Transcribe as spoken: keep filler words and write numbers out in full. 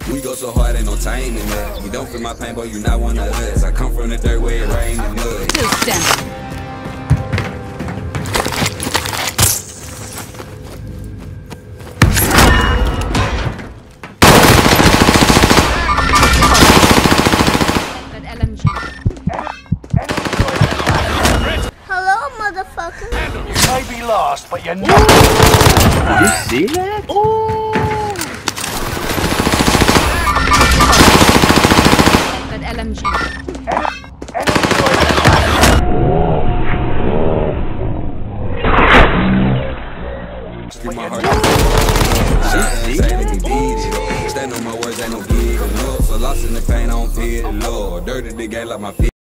We go so hard, ain't no taming us. You don't feel my pain, boy, you not one of us. I come from the dirt where it rain and mud. Hello, motherfucker. You may be lost, but you're not. Did you see that? Oh! That L M G. Give my heart. Shot and say that we did it. Stand on my words, ain't no gig. So lost in the pain, I don't feel it. Lord, dirty the game like my feet.